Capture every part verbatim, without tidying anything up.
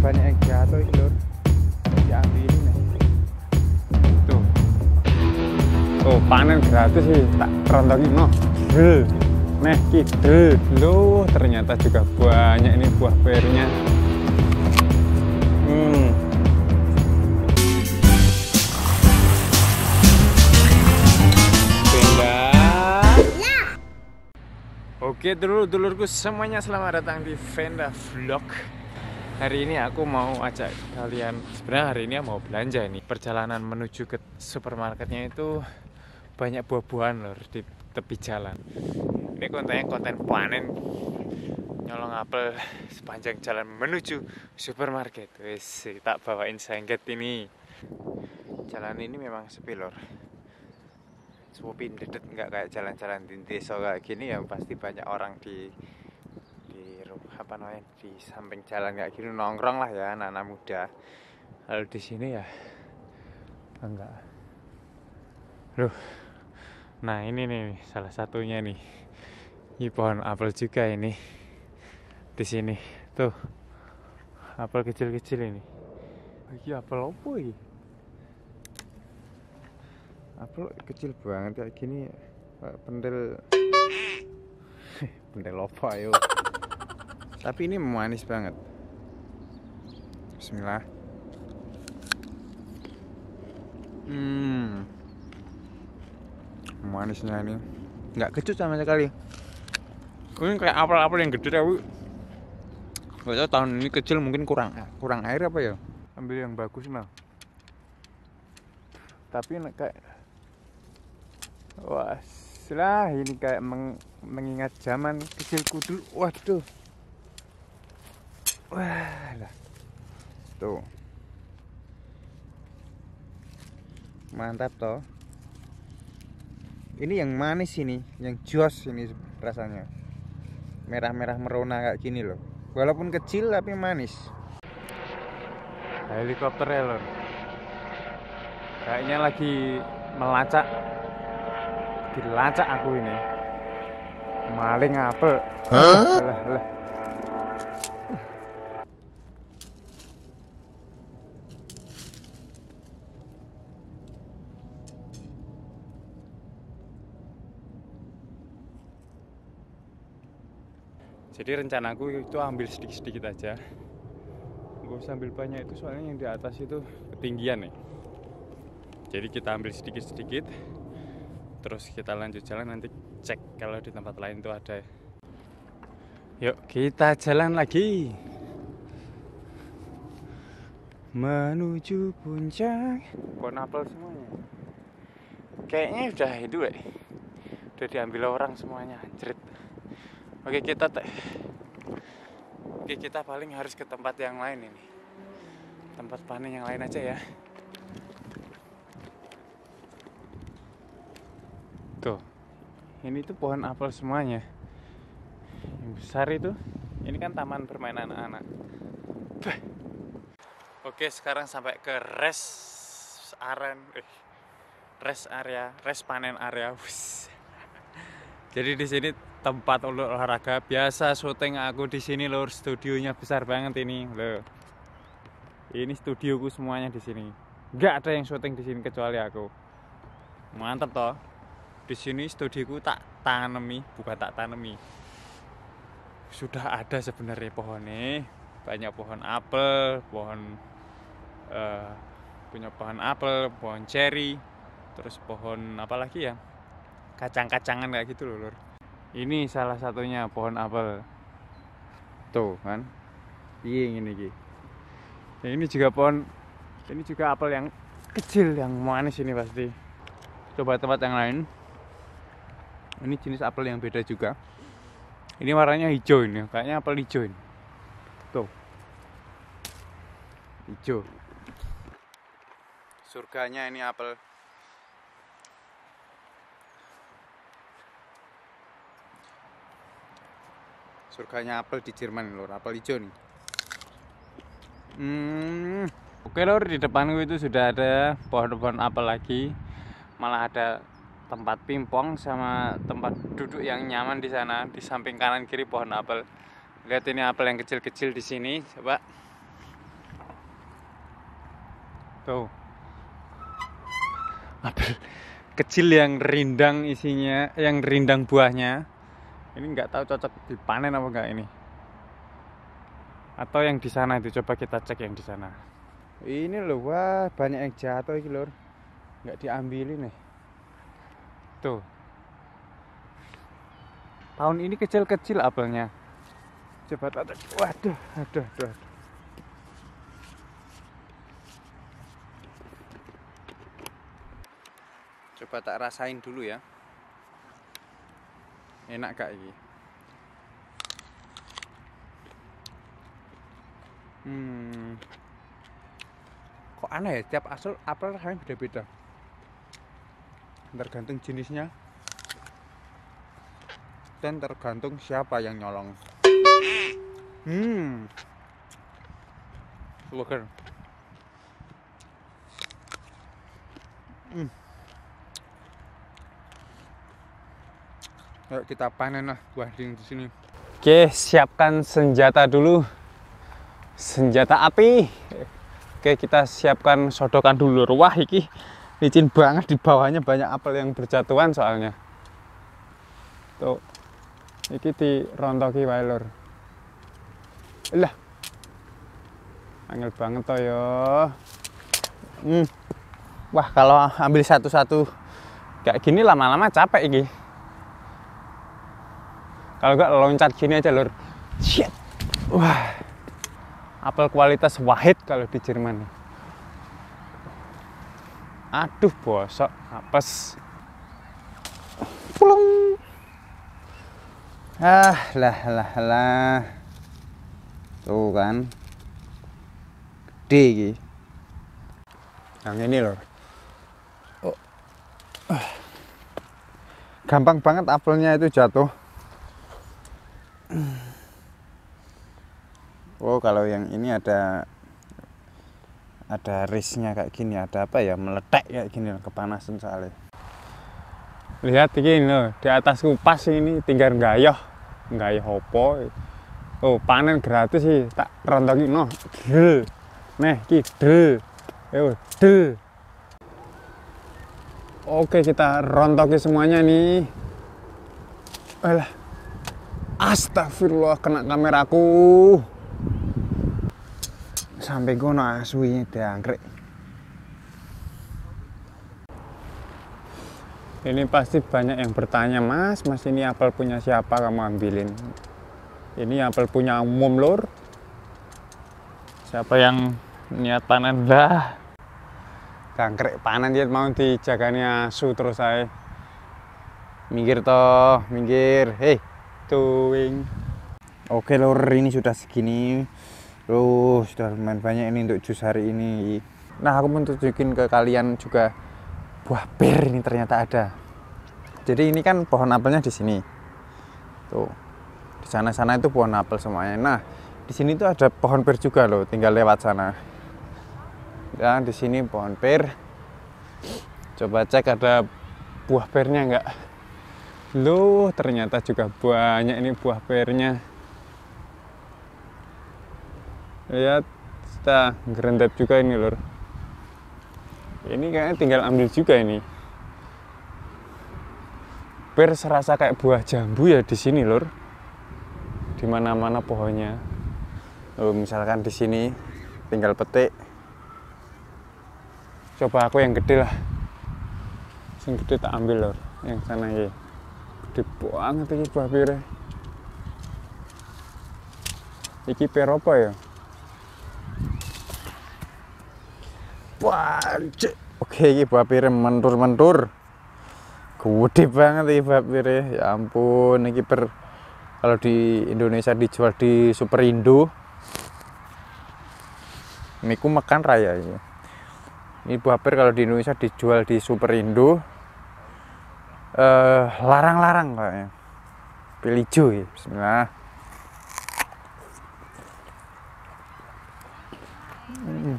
banyak yang jatuh ini lur. Diambil ini nih. Tuh. Tuh panen gratis sih, tak kerontongin no. Gel. Nih kidel. Loh, ternyata juga banyak ini buah pernya. Hmm. Oke dulur-dulurku semuanya, selamat datang di Venda Vlog. Hari ini aku mau ajak kalian, sebenarnya hari ini mau belanja nih. Perjalanan menuju ke supermarketnya itu banyak buah-buahan lor di tepi jalan. Ini kontennya konten panen, nyolong apel sepanjang jalan menuju supermarket. Wis, tak bawain sengket ini. Jalan ini memang sepi lor. Sepi dedet, nggak kayak jalan-jalan di desa kayak gini ya, pasti banyak orang di di apa namanya di samping jalan kayak gini nongkrong lah ya, anak-anak muda. Lalu di sini ya enggak. Loh, nah ini nih salah satunya nih, ini pohon apel juga ini di sini tuh, apel kecil-kecil ini. Ini apel apa ini? Apel kecil banget kayak gini, pendel pendel apa ayo. Tapi ini manis banget. Bismillah. Hmm, manisnya ini nggak kecut sama sekali. Ini kayak apel-apel yang gede tapi nggak tahu tahun ini kecil, mungkin kurang kurang air apa ya. Ambil yang bagus nah. Tapi kayak wah, lah ini kayak meng, mengingat zaman kecilku dulu. Waduh. Wah, lah. Tuh. Mantap toh. Ini yang manis ini, yang jos ini rasanya. Merah-merah merona kayak gini loh. Walaupun kecil tapi manis. Helikopter ya lor. Kayaknya lagi melacak. Dilacak aku ini, maling apel. Huh? Alah, alah. Jadi rencanaku itu ambil sedikit-sedikit aja, gak usah ambil banyak itu, soalnya yang di atas itu ketinggian nih. Jadi kita ambil sedikit-sedikit, terus kita lanjut jalan, nanti cek kalau di tempat lain tuh ada. Yuk kita jalan lagi menuju puncak. Pohon apel semuanya kayaknya udah itu deh, udah diambil orang semuanya, anjrit. Oke kita te- Oke kita paling harus ke tempat yang lain ini, tempat panen yang lain aja ya. Tuh, ini tuh pohon apel semuanya. Yang besar itu, ini kan taman permainan anak-anak. Oke, sekarang sampai ke rest aren, eh, rest area, rest panen area. Wuss. Jadi di sini tempat olahraga biasa syuting aku di sini lor. Studionya besar banget ini loh. Ini studioku semuanya di sini. Nggak ada yang syuting di sini kecuali aku. Mantap toh. Di sini studioku tak tanami, bukan tak tanami. Sudah ada sebenarnya pohonnya, banyak pohon apel, pohon uh, punya pohon apel, pohon cherry, terus pohon apa lagi ya, kacang-kacangan kayak gitu loh lor. Ini salah satunya pohon apel. Tuh kan, iya ini gitu. Ini juga pohon, ini juga apel yang kecil, yang manis ini pasti. Coba tempat yang lain. Ini jenis apel yang beda juga. Ini warnanya hijau ini, kayaknya apel hijau ini. Tuh. Hijau. Surganya ini apel. Surganya apel di Jerman lor, apel hijau nih. Hmm. Oke lor, di depanku itu sudah ada pohon-pohon apel lagi. Malah ada tempat pingpong sama tempat duduk yang nyaman di sana. Di samping kanan kiri pohon apel. Lihat ini apel yang kecil-kecil di sini, coba. Tuh. Apel kecil yang rindang isinya, yang rindang buahnya. Ini nggak tahu cocok dipanen apa enggak ini. Atau yang di sana itu, coba kita cek yang di sana. Ini loh, wah banyak yang jatuh ini lor. Nggak diambilin nih. Tuh. Tahun ini kecil-kecil apelnya. Coba tak cek. Waduh, aduh, aduh. Coba tak rasain dulu ya. Enak gak ini? Hmm. Kok aneh ya, tiap asal apel rasanya beda-beda. Tergantung jenisnya dan tergantung siapa yang nyolong. Hmm. Seger. Hmm. Ayo kita panen lah buah dingin di sini. Oke, siapkan senjata dulu. Senjata api. Oke, kita siapkan sodokan dulu. Wah, iki licin banget, di bawahnya banyak apel yang berjatuhan soalnya. Tuh. Iki dirontoki wae lur. Lah. Angel banget toh ya. Hmm. Wah, kalau ambil satu-satu kayak gini lama-lama capek iki. Kalau enggak loncat gini aja lur. Shit. Wah. Apel kualitas wahid kalau di Jerman. Aduh, bosok, apes. Pulang. Ah, lah lah lah. Tuh kan. Gede iki. Yang ini lur. Oh. Gampang banget apelnya itu jatuh. Oh, kalau yang ini ada ada risnya kayak gini, ada apa ya, meletek kayak gini, kepanasan soalnya. Lihat ini loh, di atas kupas ini tinggal gayoh, gayoh opo. Oh, panen gratis sih, tak rontokin no. Del. Nih, ki del. Yo, del. Oke, kita rontokin semuanya nih. Alah. Astagfirullah, kena kameraku. Sampai gono asui diangkrek. Ini pasti banyak yang bertanya, Mas, Mas ini apel punya siapa kamu ambilin? Ini apel punya umum lur. Siapa yang niat panen lah? Jangkrek panen dia mau dijaganya asu terus saya. Minggir toh, minggir. Hei, tuing. Oke lur, ini sudah segini. Loh, sudah lumayan banyak ini untuk jus hari ini. Nah, aku mau tunjukin ke kalian juga buah pir ini ternyata ada. Jadi ini kan pohon apelnya di sini. Tuh. Di sana-sana itu pohon apel semuanya. Nah, di sini tuh ada pohon pir juga loh, tinggal lewat sana. Dan di sini pohon pir. Coba cek ada buah pirnya enggak? Loh, ternyata juga banyak ini buah pirnya. Lihat, kita gerendap juga ini lur. Ini kayaknya tinggal ambil juga ini. Pir serasa kayak buah jambu ya di sini lur. Di mana-mana pohonnya. Oh, misalkan di sini tinggal petik. Coba aku yang gede lah. Yang gede tak ambil lur. Yang sana ya. Gede banget ini buah pirnya. Iki pir apa ya? Wah, oke, ini buah pir mentur-mentur. Gede banget ini buah pir. Ya ampun, ini per kalau di Indonesia dijual di Superindo. Ini ku makan raya ini. Ini buah pir kalau di Indonesia dijual di Superindo. Eh, larang-larang kayaknya. Pilih hijau ya. Bismillah. Hmm.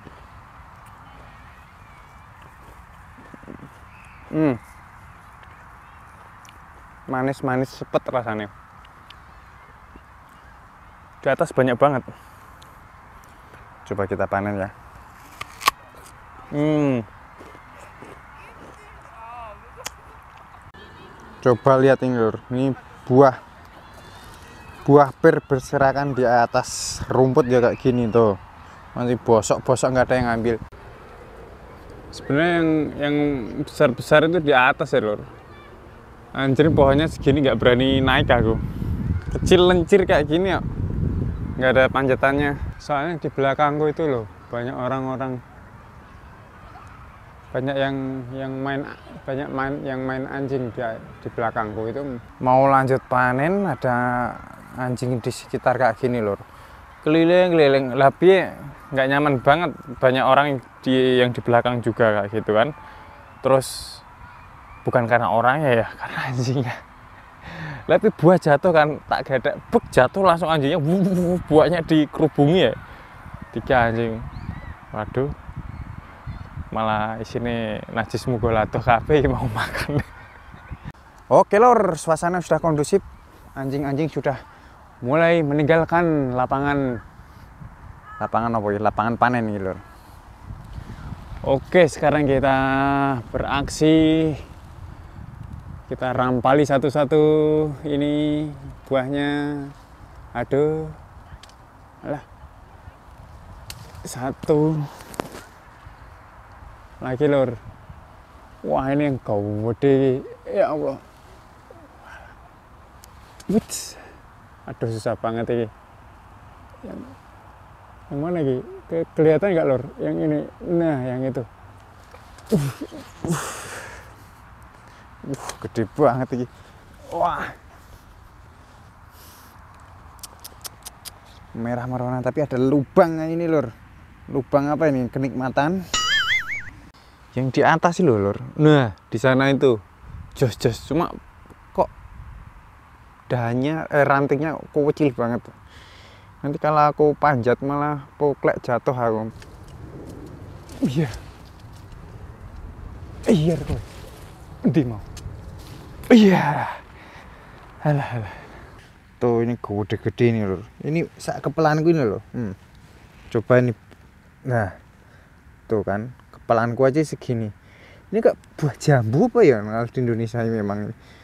Hmm. Manis-manis sepet rasanya. Di atas banyak banget. Coba kita panen ya. Hmm. Coba lihat ini lur, ini buah buah pir berserakan di atas rumput ya kayak gini tuh. Nanti bosok-bosok nggak ada yang ngambil. Sebenarnya yang yang besar-besar itu di atas ya lur. Anjir pohonnya segini nggak berani naik aku. Kecil lencir kayak gini ya, nggak ada panjatannya. Soalnya di belakangku itu loh banyak orang-orang, banyak yang yang main banyak main yang main anjing di, di belakangku itu. Mau lanjut panen ada anjing di sekitar kayak gini lor, keliling-keliling. Tapi nggak nyaman banget, banyak orang di yang di belakang juga kayak gitu kan. Terus bukan karena orangnya ya, karena anjingnya. Tapi buah jatuh kan, tak gede bek jatuh langsung anjingnya wuh, buahnya dikerubungi ya, tiga anjing. Waduh, malah isine najis mugolado kafe mau makan. Oke lor, suasana sudah kondusif, anjing-anjing sudah mulai meninggalkan lapangan lapangan apa ya, lapangan panen ini lor. Oke, sekarang kita beraksi, kita rampali satu-satu ini buahnya. Aduh, alah, satu lagi lor. Wah ini yang gede, ya Allah. Wits. Aduh susah banget ini. Yang, yang mana lagi? Ke, kelihatan nggak lor? Yang ini, nah yang itu. Uh, uh. Uh, gede banget ini. Wah. Merah merona tapi ada lubang ini lor. Lubang apa ini? Kenikmatan. Yang di atas loh lor. Nah di sana itu jos-jos, cuma kok dahannya eh, rantingnya kok kecil banget. Nanti kalau aku panjat malah poklek jatuh aku. Iya iya kok di mau iya alah alah tuh ini gede-gede ini lor. Ini sak kepelanku ini loh. Hmm. Coba ini, nah tuh kan kepelanku aja segini. Ini kok buah jambu apa ya kalau di Indonesia ini memang.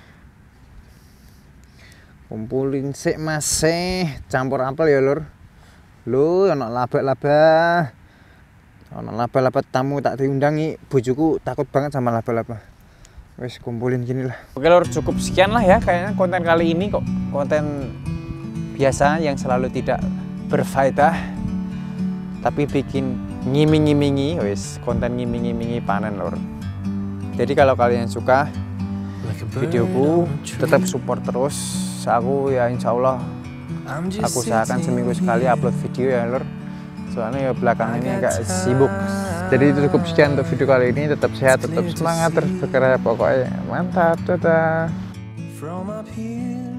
Kumpulin sik masih campur apel ya lur. Lho ana laba-laba. Ana laba-laba tamu tak diundangi, bojoku takut banget sama laba-laba. Wes kumpulin gini lah. Oke lur, cukup sekian lah ya kayaknya konten kali ini kok. Konten biasa yang selalu tidak berfaedah tapi bikin ngiming-ngimingi, wes konten ngiming-ngimingi panen lur. Jadi kalau kalian suka videoku, tetap support terus aku ya, insya Allah aku usahakan seminggu sekali upload video ya lur. Soalnya ya belakangan ini agak sibuk. Jadi itu cukup sekian untuk video kali ini. Tetap sehat, tetap semangat, terus berkarya pokoknya. Mantap, dadah.